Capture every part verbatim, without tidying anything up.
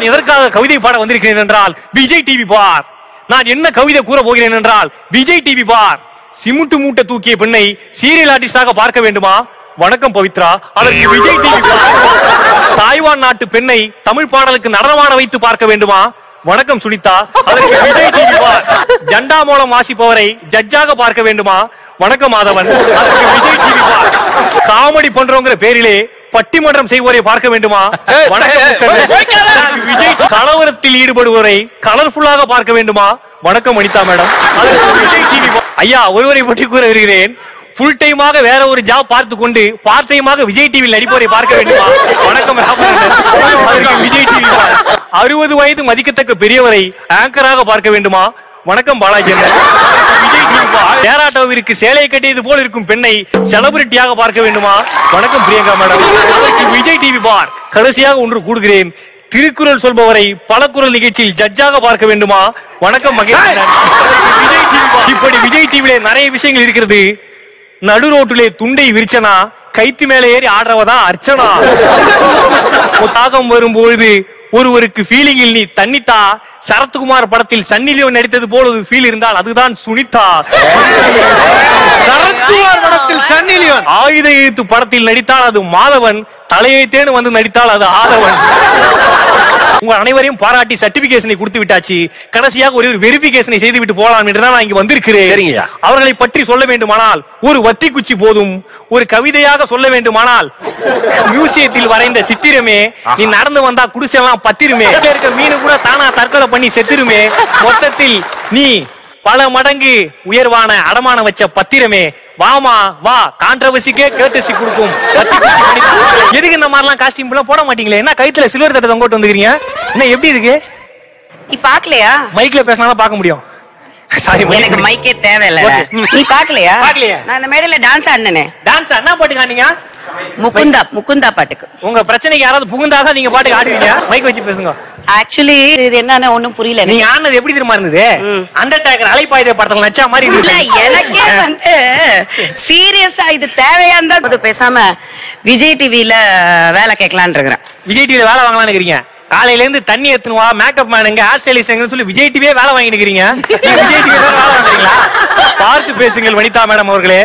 நான் எதற்காக கவிதை பாட வந்திருக்கிறேன் என்றால் விஜய் டிவி பார். நான் என்ன கவிதை கூற போகிறேன் என்றால் விஜய் டிவி பார். சிமுட்டு மூட்டை தூக்கிய பெண்ணை சீரியல் ஆர்டிஸ்டாக பார்க்க வேண்டுமா? வணக்கம் பவித்ரா, அதற்கு விஜய் டிவி பார். தாய்வான் நாட்டு பெண்ணை தமிழ் பாடலுக்கு நடனமான வைத்து பார்க்க வேண்டுமா? வணக்கம் சுனிதா, அதற்கு விஜய் டிவி பார். ஜண்டா மூலம் வாசிப்பவரை ஜட்ஜாக பார்க்க வேண்டுமா? வணக்கம் மாதவன், அதற்கு விஜய் டிவி பார். காமெடி பண்றவங்கிற பேரிலே பட்டிமன்றம் செய்வோரை பார்க்க வேண்டுமா? வணக்கம் விஜய். கலவரத்தில் ஈடுபடுவோரை கலர்ஃபுல்லாக பார்க்க வேண்டுமா? வணக்கம் அனிதா மேடம், அதற்கு விஜய் டிவி பார். ஐயா, ஒருவரை பற்றி கூற வருகிறேன். ஃபுல் டைமாக வேற ஒரு ஜாப் பார்த்து கொண்டு பார்ட் டைமாக விஜய் டிவியில் நடிப்பவரை பார்க்க வேண்டுமா? வணக்கம் விஜய் டிவி. அறுபது வயது மதிக்கத்தக்க பெரியவரை ஆங்கராக பார்க்க வேண்டுமா? வணக்கம் பாலாஜி. விஜய் டிவி. டேராட்டோவிற்கு சேலை கட்டியது போல் இருக்கும் பெண்ணை செலிபிரிட்டியாக பார்க்க வேண்டுமா? வணக்கம் பிரியங்கா மேடம், விஜய் டிவி பார். கடைசியாக ஒன்று கூடுகிறேன். திருக்குறள் சொல்பவரை பல குரல் நிகழ்ச்சியில் ஜட்ஜாக பார்க்க வேண்டுமா? வணக்கம் மகேஷ். விஜய் டிவி. இப்படி விஜய் டிவியில நிறைய விஷயங்கள் இருக்கிறது. நடு ரோட்டிலே துண்டை விரிச்சனா கைத்து மேலே ஏறி ஆடுறவதான் அர்ச்சனா. தாகம் வரும்போது ஒருவருக்கு ஃபீலிங்கில் நீ தண்ணித்தா. சரத்குமார் படத்தில் சன்னி லியோன் நடித்தது போல ஒரு ஃபீல் இருந்தால் அதுதான் சுனிதா. சரத்குமார் படத்தில் சன்னி லியோன் ஆயுத எழுத்து படத்தில் நடித்தால் அது மாதவன். தலையைத்தேன்னு வந்து நடித்தால் அது ஆதவன். உங்க அனைவரையும் பாராட்டி சர்டிபிகேஷனை கொடுத்து விட்டாச்சு. கடைசியாக ஒரு வெரிபிகேஷனை செய்து விட்டு போகலாம் என்றுதான் நான் இங்க வந்திருக்கிறேன். அவர்களை பற்றி சொல்ல வேண்டுமானால் ஒரு வத்தி குச்சி போதும். ஒரு கவிதையாக சொல்ல வேண்டுமானால் மியூசியத்தில் வரைந்த சித்திரமே, நீ நடந்து வந்தா குடிசெல்லாம் பத்திருமே, இருக்க மீனு கூட தானா தற்கொலை பண்ணி செத்துருமே. மொத்தத்தில் நீ பல மடங்கு உயர்வான அடமான வச்ச பத்திரமே. வாமா வா, கான்ட்ரவர்சிக்கே கேட்டசி கொடுக்கும். எதுக்கு இந்த மாதிரிலாம் காஸ்டியூம் எல்லாம் போட மாட்டீங்களே? என்ன கைத்துல சில்வர் தட்டை தொங்கோட்டு வந்துக்கிறீங்க? என்ன எப்படி இருக்கு? நீ பாக்கலையா? மைக்ல பேசினாதான் பார்க்க முடியும். சாரி, எனக்கு மைக்கே தேவையில்ல. நீ பாக்கலையா? பாக்கலையா? நான் இந்த மேடையில டான்ஸ் ஆடினேனே. டான்ஸ் என்ன பாட்டுக்கு ஆடுனீங்க? முகுந்தா முகுந்தா பாட்டுக்கு. உங்க பிரச்சனைக்கு யாராவது புகுந்தாதான் நீங்க பாட்டுக்கு ஆடுவீங்க. மைக் வச்சு பேசுங்க. ஆக்சுவலி இது என்னன்னு ஒண்ணும் புரியல. நீங்க ஆனது எப்படி தெரியுமா இருந்தது? அண்டர்டேக்கர் அலைப்பாயுதே படத்துல நச்சா மாதிரி இல்ல. எனக்கே வந்து சீரியஸா இது தேவையானதா பேசாம விஜய் டிவில வேலை கேட்கலான்னு இருக்கிறேன். விஜய் டிவில வேலை வாங்கலாம்னு இருக்கிறீங்க. காலையில இருந்து தண்ணி எத்துனுவா, மேக்கப் மேனுங்க, ஹேர் ஸ்டைலிஸ்ட் எங்கன்னு சொல்லி விஜய் டிவியே வேலை வாங்கி நிக்கிறீங்க. விஜய் டிவி வேலை வாங்குறீங்களா? பார்த்து பேசுங்கள் வனிதா மேடம் அவர்களே.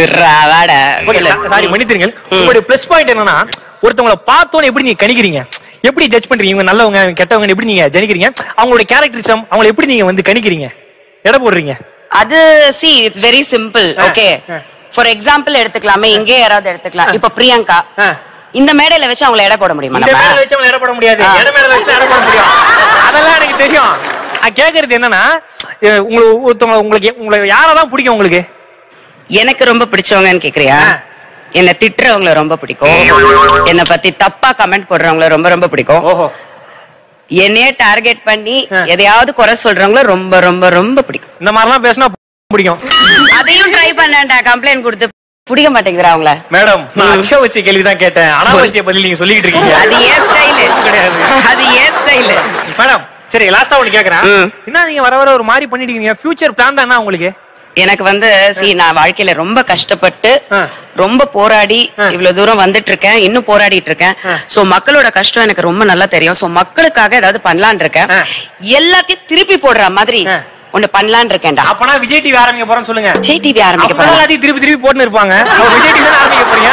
சாரி மன்னித்துருங்கள். உங்களுடைய பிளஸ் பாயிண்ட் என்னன்னா, ஒருத்தவங்களை பார்த்தோன்னு எப்படி நீங்க கணிக்கிறீங்க, எப்படி ஜட்ஜ் பண்றீங்க? இவங்க நல்லவங்க கெட்டவங்க எப்படி நீங்க ஜனிக்கிறீங்க? அவங்களோட கேரக்டரிசம் அவங்களை எப்படி நீங்க வந்து கணிக்கிறீங்க, எடை போடுறீங்க? அது see it's very simple. Okay, for example எடுத்துக்கலாமே, இங்கே யாராவது எடுத்துக்கலாம். இப்ப பிரியங்கா இந்த மேடையில வச்சு அவங்களை எடை போட முடியுமா? இந்த மேடையில வச்சு அவங்களை எடை போட முடியாது. எடை மேடையில வச்சு எடை போட முடியும். அதெல்லாம் எனக்கு தெரியும். நான் கேக்குறது என்னன்னா, உங்களுக்கு ஒருத்தவங்க உங்களுக்கு உங்களுக்கு யாராதான் பிடிக்கும்? உங்களுக்கு எனக்கு ரொம்ப பிடிச்சவங்கன்னு கேக்குறியா? என்ன திட்டுறவங்கள ரொம்ப பிடிக்கும். என்ன பத்தி தப்பா கமெண்ட் போடுறவங்கள ரொம்ப ரொம்ப பிடிக்கும். என்னையே டார்கெட் பண்ணி எதையாவது குறை சொல்றவங்கள ரொம்ப ரொம்ப ரொம்ப பிடிக்கும். இந்த மாதிரிலாம் பேசினா பிடிக்கும். அதையும் ட்ரை பண்ணேன்டா, கம்ப்ளைண்ட் கொடுத்து பிடிக்க மாட்டேங்கிறா அவங்கள. மேடம், நான் அத்தியாவசிய கேள்விதான் கேட்டேன். அனாவசிய பதில் நீங்க சொல்லிட்டு இருக்கீங்க. அது ஏன் ஸ்டைல் கிடையாது. அது ஏன் ஸ்டைல் மேடம். சரி, லாஸ்டா ஒன்னு கேக்குறேன். என்ன நீங்க வர வர ஒரு மாதிரி பண்ணிட்டீங்க? ஃபியூச்சர் பிளான் தான் என்ன உங்களுக்கு? எனக்கு வந்து சி நான் வாழ்க்கையில ரொம்ப கஷ்டப்பட்டு ரொம்ப போராடி இவ்வளவு தூரம் வந்துட்டு இருக்கேன். இன்னும் போராடிட்டு இருக்கேன். சோ மக்களோட கஷ்டம் எனக்கு ரொம்ப நல்லா தெரியும். சோ மக்களுக்காக ஏதாவது பண்ணலான்னு இருக்கேன். எல்லாத்தையும் திருப்பி போடுற மாதிரி ஒண்ணு பண்ணலான்னு இருக்கேன்டா. அப்பனா விஜய் டிவி ஆரம்பிக்க போறேன்னு சொல்லுங்க. விஜய் டிவி ஆரம்பிக்க போறேன். எல்லாத்தையும் திருப்பி திருப்பி போட்டுன்னு இருப்பாங்க. விஜய் டிவி ஆரம்பிக்க போறீங்க?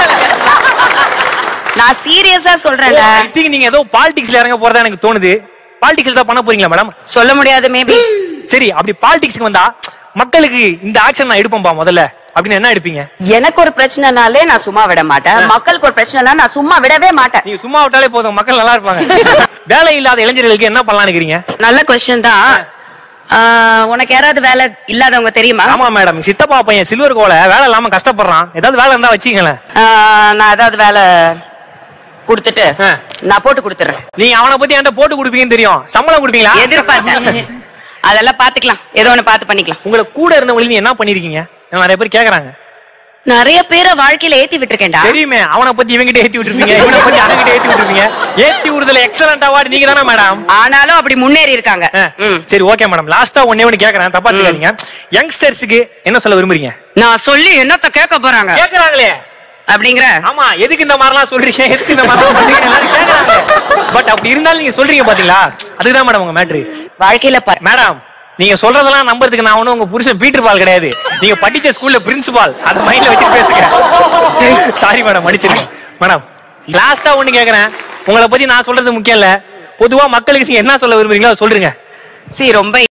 நான் சீரியஸா சொல்றேன். ஐ திங்க் நீங்க ஏதோ பாலிடிக்ஸ்ல இறங்க போறதா எனக்கு தோணுது. பாலிடிக்ஸ்ல தான் பண்ண போறீங்களா மேடம்? சொல்ல முடியாது, மேபி. சரி, அப்படி பாலிடிக்ஸ்க்கு வந்தா மக்களுக்கு இந்த ஆக்ஷன் நான் எடுப்பேன்பா முதல்ல அப்படின்னு என்ன எடுப்பீங்க? எனக்கு ஒரு பிரச்சனைனாலே நான் சும்மா விட மாட்டேன். மக்களுக்கு ஒரு பிரச்சனைனா நான் சும்மா விடவே மாட்டேன். நீங்க சும்மா விட்டாலே போதும், மக்கள் நல்லா இருப்பாங்க. வேலை இல்லாத இளைஞர்களுக்கு என்ன பண்ணலாம்னு இருக்கீங்க? நல்ல क्वेश्चन தான். உனக்கு யாராவது வேலை இல்லாதவங்க தெரியுமா? ஆமா மேடம், சித்தப்பா பையன் சில்வர் கோல வேலை இல்லாம கஷ்டப்படுறான். ஏதாவது வேலை இருந்தா வச்சுக்கங்களேன். நான் ஏதாவது வேலை கொடுத்துட்டு நான் போட்டு கொடுத்துறேன். நீங்க அவனை பத்தி என்கிட்ட போட்டு கொடுப்பீங்கன்னு தெரியும். சம்பளம் கொடுப்பீங்களா? எதிர்பார்த்தேன். அதெல்லாம் பாத்துக்கலாம், ஏதோ ஒண்ணு பாத்து பண்ணிக்கலாம். உங்களை கூட இருந்தவங்க நீ என்ன பண்ணிருக்கீங்க? நிறைய பேர் கேக்குறாங்க. நிறைய பேரை வாழ்க்கையில ஏத்தி விட்டுருக்கேன்டா. தெரியுமே, அவனை பத்தி இவங்கிட்ட ஏத்தி விட்டுருப்பீங்க, இவனை பத்தி அவங்கிட்ட ஏத்தி விட்டுருப்பீங்க. ஏத்தி விடுதல எக்ஸலன்ட் அவார்டு நீங்க தானே மேடம்? ஆனாலும் அப்படி முன்னேறி இருக்காங்க. சரி, ஓகே மேடம். லாஸ்டா ஒன்னே ஒன்னு கேக்குறேன், தப்பா எடுத்துக்காதீங்க. யங்ஸ்டர்ஸ்க்கு என்ன சொல்ல விரும்புறீங்க? நான் சொல்லி என்னத்த கேட்க போறாங்க? கேக்குறாங்களே அப்படிங்கிற. ஆமா, எதுக்கு இந்த மாதிரிலாம் சொல்றீங்க, எதுக்கு இந்த மாதிரிலாம் பண்றீங்க எல்லாரும் கேக்குறாங்க. பட் அப்படி இருந்தாலும் நீங்க சொல்றீங்க பாத்தீங்களா, அதுதான் மேடம் உங்க மேட்ரு. வாழ்க்கையில மேடம் நீங்க சொல்றதெல்லாம் நம்புறதுக்கு நான் ஒண்ணும் உங்க புருஷன் பீட்டர் பால் கிடையாது. நீங்க படிச்ச ஸ்கூல்ல பிரின்சிபால், அத மைண்ட்ல வச்சு பேசுங்க. சாரி மேடம், மன்னிச்சிருங்க மேடம். லாஸ்டா ஒண்ணு கேக்குறேன், உங்களை பத்தி நான் சொல்றது முக்கியம் இல்ல, பொதுவா மக்களுக்கு என்ன சொல்ல விரும்புறீங்களோ சொல்றீங்க. சி ரொம்ப